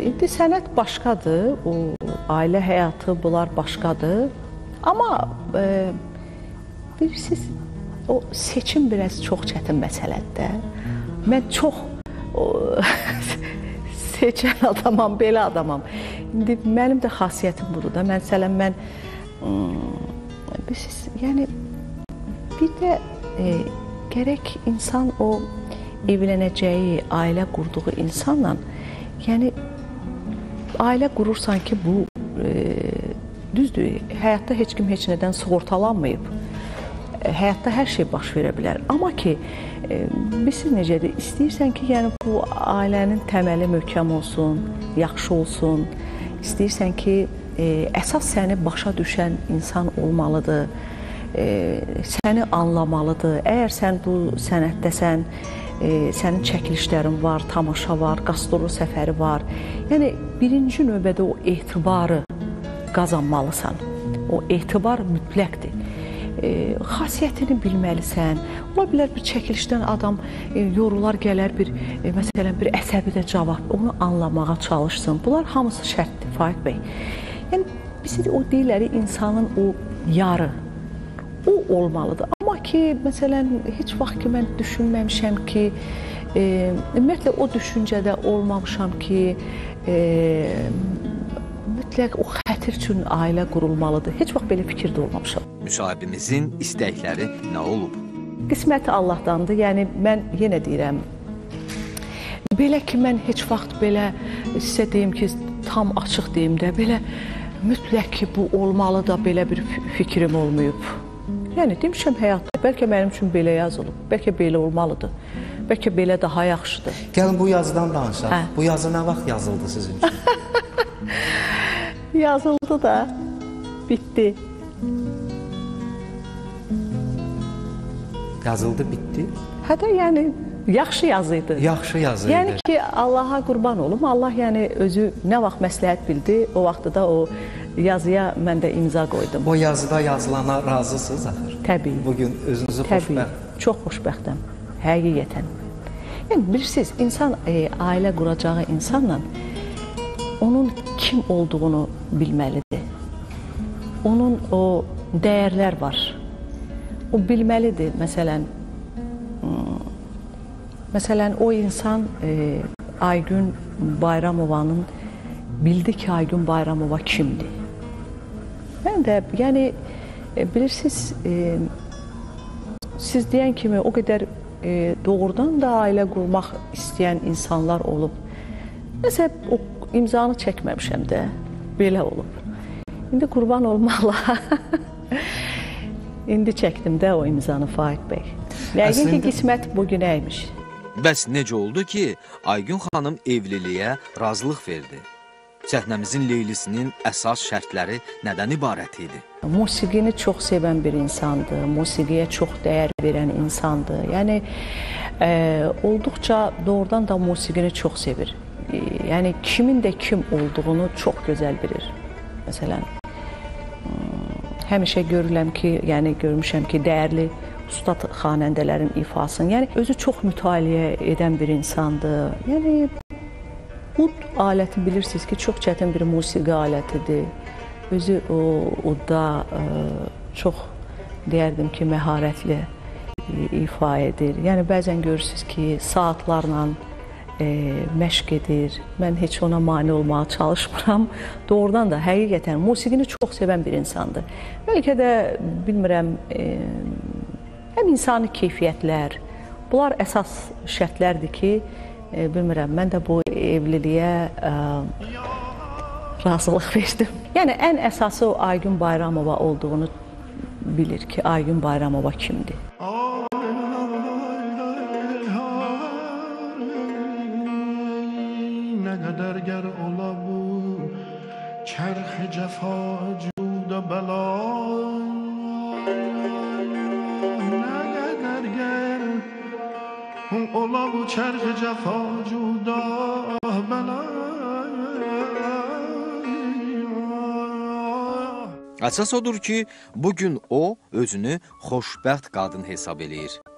İndi sənət başqadır, o ailə həyatı, bunlar başqadır. Amma bilirsiniz, o seçim biraz çox çətin məsələdir. Mən çox seçən adamam, belə adamam. İndi mənim də xasiyyətim budur da. Məsələn, mən bilirsiniz, yəni bir də gərək insan o evlənəcəyi, ailə qurduğu insanla, yəni ailə qurursan ki, bu düzdür, həyatda heç kim heç nədən sığortalanmayıb. Həyatda hər şey baş verə bilər. Amma ki, bilirsiniz necədir, istəyirsən ki, yəni bu ailənin təməli möhkəm olsun, yaxşı olsun, istəyirsən ki, əsas səni başa düşən insan olmalıdır, səni anlamalıdır. Əgər sən bu sənətdəsən, sənin çəkilişlərin var, tamaşa var, qastrol səfəri var. Yəni, birinci növbədə o etibarı qazanmalısan. O etibar mütləqdir. Xasiyyətini bilməlisən. Ola bilər bir çəkilişdən adam yorular, gələr məsələn, bir əsəbi də cavab, onu anlamağa çalışsın. Bunlar hamısı şərtdir, Faiq bəy. Yəni, biz o deyirləri insanın o yarı, o olmalıdır. Amma ki, məsələn, heç vaxt ki, mən düşünməmişəm ki, ümumiyyətlə o düşüncədə olmamışam ki, mütləq o xətir üçün ailə qurulmalıdır. Heç vaxt belə fikirdə olmamışam. Müsahibimizin istəkləri nə olub? Qismət Allahdandır. Yəni, mən yenə deyirəm, belə ki, mən heç vaxt belə sizə deyim ki, tam açıq deyim də, belə mütləq ki, bu olmalı da belə bir fikrim olmayıb. Yəni, demişəm həyatda, bəlkə mənim üçün belə yazılıb, bəlkə belə olmalıdır, bəlkə belə daha yaxşıdır. Gəlin bu yazıdan danışaq. Bu yazı nə vaxt yazıldı sizin üçün? Yazıldı da, bitdi. Yazıldı, bitdi? Hə də, yəni, yaxşı yazıydı. Yaxşı yazıydı. Yəni ki, Allaha qurban olum. Allah yəni özü nə vaxt məsləhət bildi, o vaxtda da o yazıya mən də imza qoydum. O yazıda yazılana razısınız axır? Təbii. Bugün özünüzü xoşbəxt. Çox xoşbəxtəm, həqiqətən. Yəni, bilirsiniz, insan ailə quracağı insanla onun kim olduğunu bilməlidir. Onun o dəyərlər var. O bilməlidir, məsələn, o insan Aygün Bayramovanın bildi ki, Aygün Bayramova kimdir. Mən də, yəni, bilirsiniz, siz deyən kimi o qədər doğrudan da ailə qurmaq istəyən insanlar olub. Nəsə, o imzanı çəkməmişəm də, belə olub. İndi qurban olmaqla, indi çəkdim də o imzanı, Faiq bəy. Yəqin ki, qismət bugünəymiş. Bəs necə oldu ki, Aygün xanım evliliyə razılıq verdi? Səhnəmizin Leylisinin əsas şərtləri nədən ibarət idi? Musiqini çox sevən bir insandır, musiqiyə çox dəyər verən insandır. Yəni, olduqca doğrudan da musiqini çox sevir. Yəni, kimin də kim olduğunu çox gözəl bilir. Məsələn, həmişə görürəm ki, yəni görmüşəm ki, dəyərli ustad xanəndələrin ifasını, yəni özü çox mütaliə edən bir insandır. Yəni, ud aləti bilirsiniz ki, çox çətin bir musiqi alətidir. Özü o da çox, deyərdim ki, məharətli ifa edir. Yəni, bəzən görürsünüz ki, saatlarla məşq edir. Mən heç ona mane olmağa çalışmıram. Doğrudan da, həqiqətən, musiqini çox sevən bir insandır. Bəlkə də, bilmirəm, həm insani keyfiyyətlər, bunlar əsas şərtlərdir ki, bilmirəm, mən də bu evliliyə razılıq verdim. Yəni, ən əsası o Aygün Bayramova olduğunu bilir ki, Aygün Bayramova kimdir? Nə qədər gər ola bu çərx cəfa cüda bəla, nə qədər gər ola bu çərx cəfa cüda bəla. Əsas odur ki, bugün o özünü xoşbəxt qadın hesab eləyir.